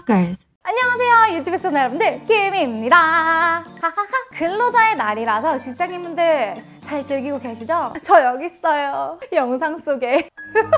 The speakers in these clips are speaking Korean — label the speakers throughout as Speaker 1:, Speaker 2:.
Speaker 1: Talkers. 안녕하세요, 유튜브 시청자 여러분들, 김입니다. 하하하. 근로자의 날이라서 직장인분들 잘 즐기고 계시죠? 저 여기 있어요, 영상 속에.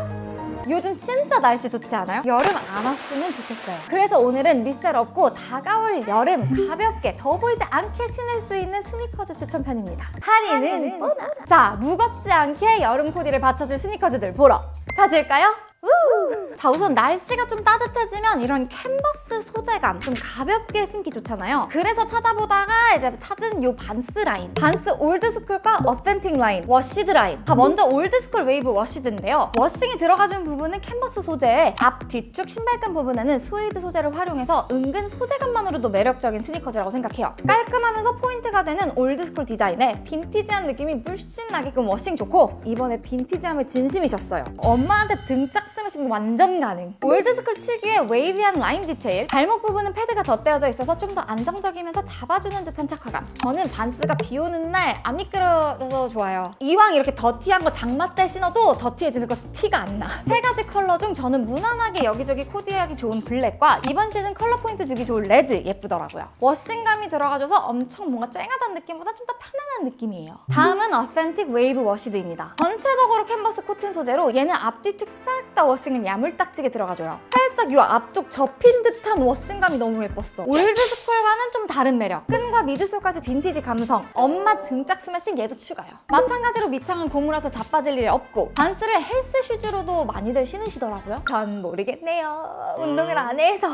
Speaker 1: 요즘 진짜 날씨 좋지 않아요? 여름 안 왔으면 좋겠어요. 그래서 오늘은 리셀 없고 다가올 여름 가볍게 더워 보이지 않게 신을 수 있는 스니커즈 추천편입니다. 할인은 뻔하. 자, 무겁지 않게 여름 코디를 받쳐줄 스니커즈들 보러 가실까요? 자, 우선 날씨가 좀 따뜻해지면 이런 캔버스 소재감 좀 가볍게 신기 좋잖아요. 그래서 찾아보다가 이제 찾은 요 반스 라인, 반스 올드스쿨과 어센틱 라인, 워시드 라인. 자, 먼저 올드스쿨 웨이브 워시드인데요. 워싱이 들어가준 부분은 캔버스 소재에 앞, 뒤축, 신발끈 부분에는 스웨이드 소재를 활용해서 은근 소재감만으로도 매력적인 스니커즈라고 생각해요. 깔끔하면서 포인트가 되는 올드스쿨 디자인에 빈티지한 느낌이 물씬 나게끔 워싱 좋고, 이번에 빈티지함에 진심이셨어요. 엄마한테 등짝 쓰면 신고 완전 가능. 올드스쿨 특유의 웨이비한 라인 디테일, 발목 부분은 패드가 덧대어져 있어서 좀 더 안정적이면서 잡아주는 듯한 착화감. 저는 반스가 비 오는 날 안 미끄러져서 좋아요. 이왕 이렇게 더티한 거 장마 때 신어도 더티해지는 거 티가 안 나. 세 가지 컬러 중 저는 무난하게 여기저기 코디하기 좋은 블랙과 이번 시즌 컬러 포인트 주기 좋은 레드 예쁘더라고요. 워싱감이 들어가줘서 엄청 뭔가 쨍하다는 느낌보다 좀 더 편안한 느낌이에요. 다음은 어센틱 웨이브 워시드입니다. 전체적으로 캔버스 코튼 소재로 얘는 앞뒤축 싹 다 워싱을 야물딱지게 들어가줘요. 살짝 요 앞쪽 접힌 듯한 워싱감이 너무 예뻤어. 올드스쿨과는 좀 다른 매력. 끈과 미드솔까지 빈티지 감성. 엄마 등짝 스매싱 얘도 추가요. 마찬가지로 밑창은 고무라서 자빠질 일이 없고, 반스를 헬스 슈즈로도 많이들 신으시더라고요. 전 모르겠네요. 운동을 안 해서.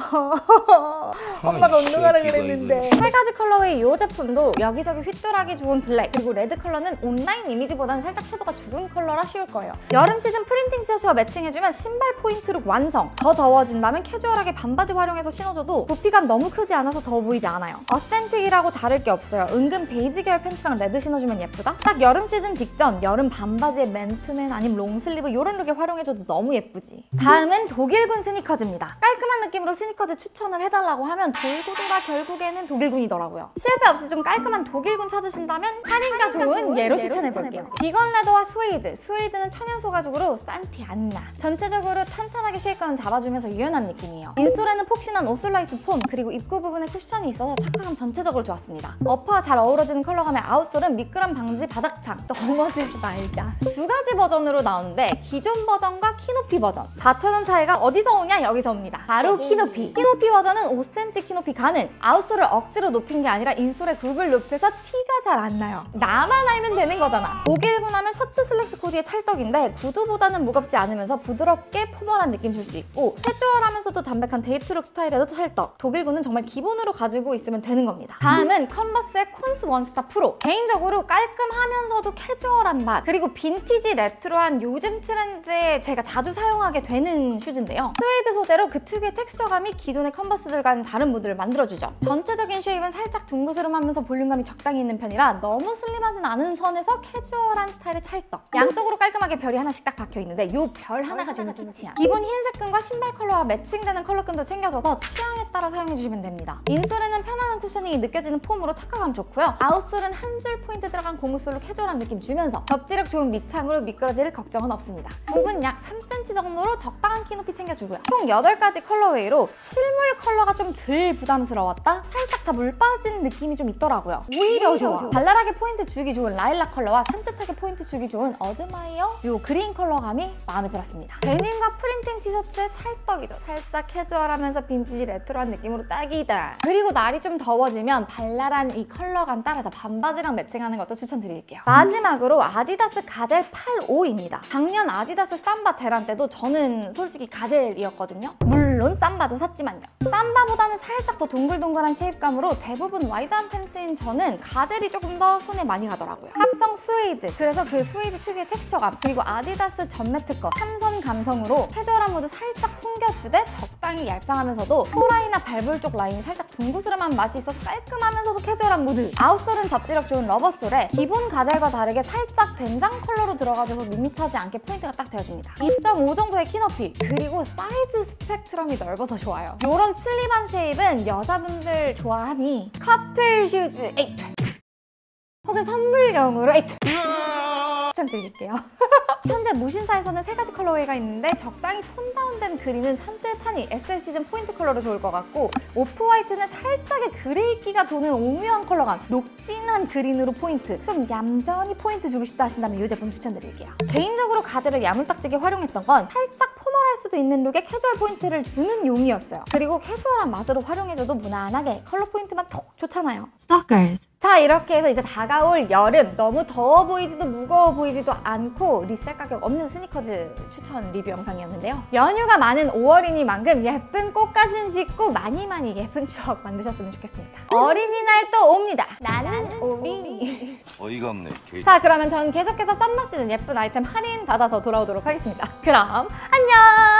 Speaker 1: 엄마가 운동하라 그랬는데. 세 가지 컬러의 이 제품도 여기저기 휘뚜라기 좋은 블랙, 그리고 레드 컬러는 온라인 이미지보다는 살짝 채도가 죽은 컬러라 쉬울 거예요. 여름 시즌 프린팅 티셔츠와 매칭해주면 신발 포인트룩 완성. 더 더워진다면 캐주얼하게 반바지 활용해서 신어줘도 부피감 너무 크지 않아서 더워 보이지 않아요. 어센틱이라고 다를 게 없어요. 은근 베이지 계열 팬츠랑 레드 신어주면 예쁘다? 딱 여름 시즌 직전 여름 반바지에 맨투맨 아니면 롱슬리브 이런 룩에 활용해줘도 너무 예쁘지. 다음은 독일군 스니커즈입니다. 깔끔한 느낌으로 스니커즈 추천을 해달라고 하면 돌고 돌아 결국에는 독일군이더라고요. 실패 없이 좀 깔끔한 독일군 찾으신다면 할인가 좋은 얘로 추천해볼게요. 비건 레더와 스웨이드. 스웨이드는 천연소 가죽으로 싼 티 안 나. 전체적으로 탄탄하게 쉐이크감 잡아주면서 유연한 느낌이에요. 인솔에는 폭신한 오솔라이트 폼, 그리고 입구 부분에 쿠션이 있어서 착화감 전체적으로 좋았습니다. 어퍼와 잘 어우러지는 컬러감의 아웃솔은 미끄럼 방지 바닥창. 넘어지지 말자. 두 가지 버전으로 나오는데 기존 버전과 키높이 버전. 4,000원 차이가 어디서 오냐? 여기서 옵니다. 바로 키높이. 키높이 버전은 5cm 키높이 가능. 아웃솔을 억지로 높인 게 아니라 인솔의 굽을 높여서 티가 잘 안 나요. 나만 알면 되는 거잖아. 독일군 하면 셔츠 슬랙스 코디의 찰떡인데 구두보다는 무겁지 않으면서 부드럽게 포멀한 느낌 줄 수 있고, 캐주얼하면서도 담백한 데이트룩 스타일에도 찰떡. 독일군은 정말 기본으로 가지고 있으면 되는 겁니다. 다음은 컨버스의 콘스 원스타 프로. 개인적으로 깔끔하면서도 캐주얼한 맛, 그리고 빈티지 레트로한 요즘 트렌드에 제가 자주 사용하게 되는 슈즈인데요. 스웨이드 소재로 그 특유의 텍스처감이 기존의 컨버스들과는 다른 무드를 만들어주죠. 전체적인 쉐입은 살짝 둥그스름하면서 볼륨감이 적당히 있는 편이라 너무 슬림하진 않은 선에서 캐주얼한 스타일의 찰떡. 양쪽으로 깔끔하게 별이 하나씩 딱 박혀있는데 요 별 하나가 주는 키치야. 기본 흰색 끈과 신발 컬러와 매칭되는 컬러끈도 챙겨줘서 취향에 따라 사용해주시면 됩니다. 인솔에는 편안한 쿠셔닝이 느껴지는 폼으로 착화감 좋고요. 아웃솔은 한 줄 포인트 들어간 고무솔로 캐주얼한 느낌 주면서 접지력 좋은 밑창으로 미끄러질 걱정은 없습니다. 굽은 약 3cm 정도로 적당한 키높이 챙겨주고요. 총 8가지 컬러웨이로 실물 컬러가 좀 덜 부담스러웠다? 살짝 다 물 빠진 느낌이 좀 있더라고요. 오히려 좋아. 발랄하게 포인트 주기 좋은 라일락 컬러와 산뜻하게 포인트 주기 좋은 어드마이어 요 그린 컬러감이 마음에 들었습니다. 데님과 프린팅 티셔츠의 찰떡이죠. 살짝 캐주얼하면서 빈티지 레트로한 느낌으로 딱이다. 그리고 날이 좀 더워지면 발랄한 이 컬러감 따라서 반바지랑 매칭하는 것도 추천드릴게요. 마지막으로 아디다스 가젤 85입니다. 작년 아디다스 삼바 대란 때도 저는 솔직히 가젤이었거든요. 물론 삼바도 샀지만요. 삼바보다는 살짝 더 동글동글한 쉐입감으로 대부분 와이드한 팬츠인 저는 가젤이 조금 더 손에 많이 가더라고요. 합성 스웨이드. 그래서 그 스웨이드 특유의 텍스처감, 그리고 아디다스 전매트 거 삼선 감성으로 캐주얼한 무드 살짝 풍겨주되 적당히 얄쌍하면서도 호라이나 발볼 쪽 라인이 살짝 둥그스름한 맛이 있어서 깔끔하면서도 캐주얼한 무드. 아웃솔은 접지력 좋은 러버솔에 기본 가젤과 다르게 살짝 된장 컬러로 들어가줘서 밋밋하지 않게 포인트가 딱 되어줍니다. 2.5 정도의 키높이, 그리고 사이즈 스펙트럼이 넓어서 좋아요. 이런 슬립한 쉐입은 여자분들 좋아하니 커플 슈즈 8 혹은 선물용으로 8 추천드릴게요. 현재 무신사에서는 3가지 컬러웨이가 있는데 적당히 톤 다운된 그린은 산뜻하니 SL 시즌 포인트 컬러로 좋을 것 같고, 오프 화이트는 살짝의 그레이기가 도는 오묘한 컬러감, 녹진한 그린으로 포인트, 좀 얌전히 포인트 주고 싶다 하신다면 이 제품 추천드릴게요. 개인적으로 가제를 야물딱지게 활용했던 건 살짝 포멀할 수도 있는 룩에 캐주얼 포인트를 주는 용이었어요. 그리고 캐주얼한 맛으로 활용해줘도 무난하게 컬러 포인트만 톡 좋잖아요.
Speaker 2: Stalkers.
Speaker 1: 자, 이렇게 해서 이제 다가올 여름, 너무 더워 보이지도 무거워 보이지도 않고 리셀 가격 없는 스니커즈 추천 리뷰 영상이었는데요. 연휴가 많은 5월이니만큼 예쁜 꽃가신 씻고 많이 예쁜 추억 만드셨으면 좋겠습니다. 어린이날 또 옵니다. 나는 어린이.
Speaker 3: 어이가 없네.
Speaker 1: 자, 그러면 전 계속해서 썸머 시즌 예쁜 아이템 할인 받아서 돌아오도록 하겠습니다. 그럼 안녕!